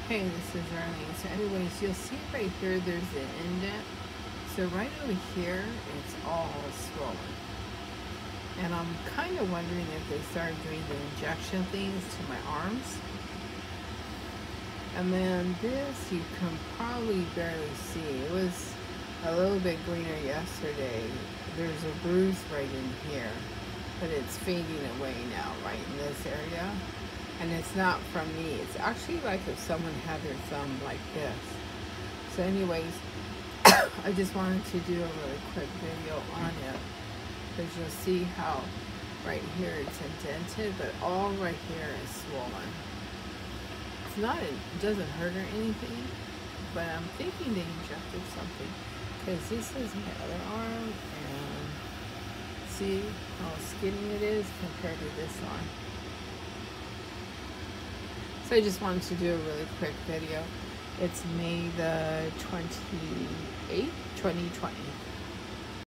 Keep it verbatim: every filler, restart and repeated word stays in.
Hey, this is Arlene. So anyways, you'll see right here there's an indent. So right over here, it's all swollen. And I'm kind of wondering if they started doing the injection things to my arms. And then this, you can probably barely see. It was a little bit greener yesterday. There's a bruise right in here, but it's fading away now, right in this area. And it's not from me. It's actually like if someone had their thumb like this. So anyways, I just wanted to do a really quick video on it, because you'll see how right here it's indented, but all right here is swollen. It's not, it doesn't hurt or anything, but I'm thinking they injected something, because this is my other arm, and see how skinny it is compared to this arm. So I just wanted to do a really quick video. It's May the twenty-eighth, twenty twenty.